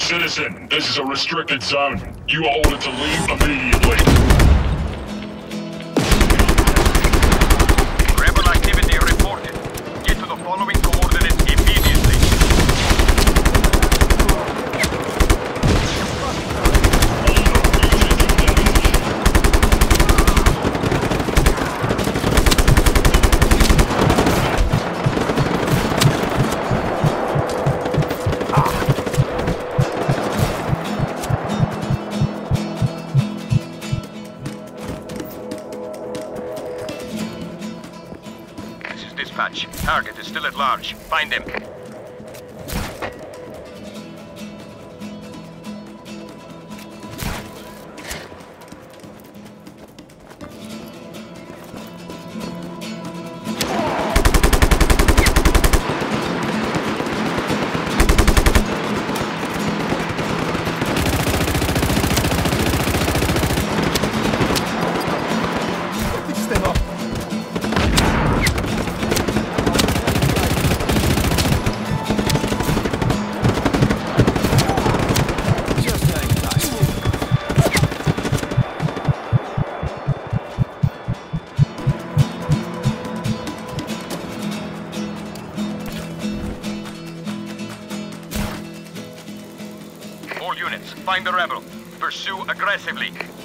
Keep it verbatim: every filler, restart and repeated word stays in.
Citizen, this is a restricted zone. You all wanted to leave immediately. Rebel activity reported. Get to the following coordinates immediately. Dispatch. Target is still at large. Find him. All units, find the rebel. Pursue aggressively.